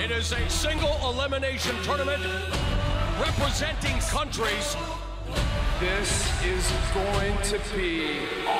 It is a single elimination tournament representing countries. This is going to be